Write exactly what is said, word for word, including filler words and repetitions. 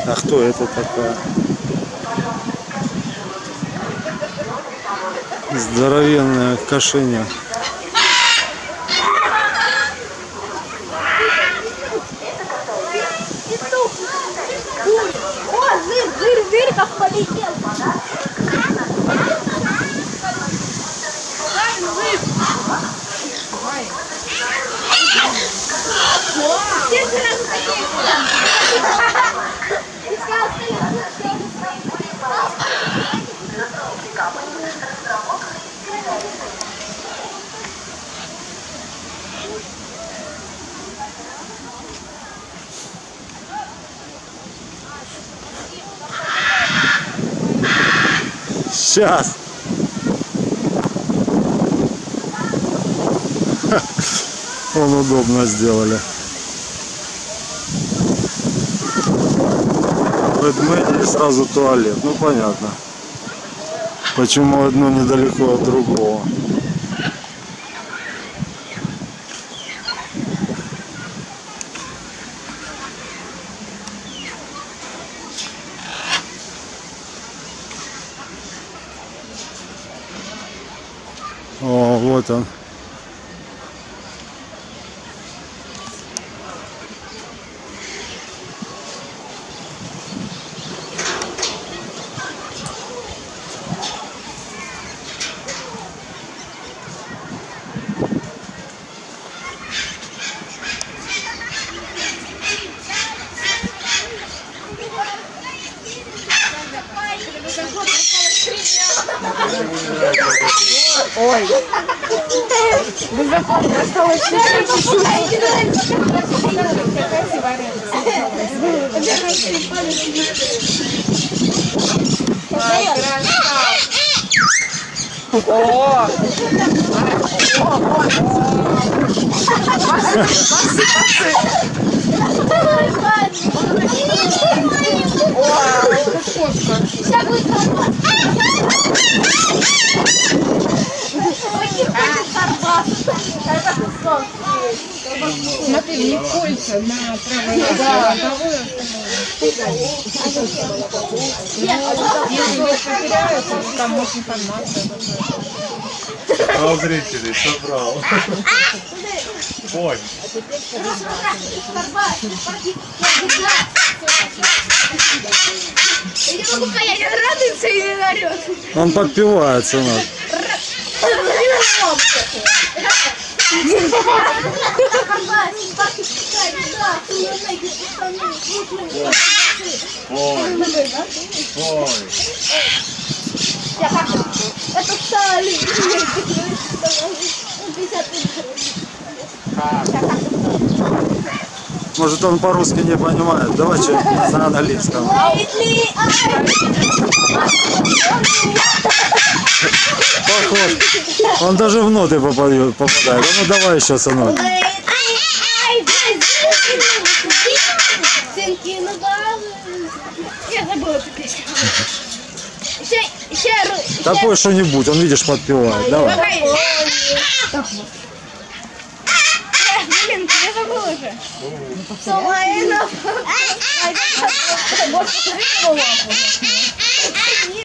А кто это такая? Здоровенная кошеня. О, зыр, зыр, зыр, как полетел. Сейчас. Он удобно сделали. Бэдмэне и сразу туалет. Ну понятно. Почему одно недалеко от другого. О, вот он. Ой, высоко осталось чуть-чуть. О! Смотри, не кольца на правой головой. Если вы потеряются, там может информация. А зрителей собрал. Ой. Я не могу понять, он радуется или орет. Он подпевается у нас. Ой. Ой. Это Сталин. Может, он по-русски не понимает. Давай что-нибудь на английском. Похож. Он даже в ноты попадает. попадает. Ну давай еще, сынок. Я забыла эту песню. Такой что-нибудь, он, видишь, подпевает. Давай. Блин, я забыла уже. Больше